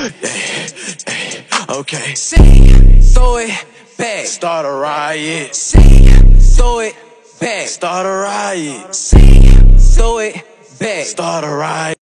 Okay. Sing, throw it back. Start a riot. Sing, throw it back. Start a riot. Sing, throw it back. Start a riot.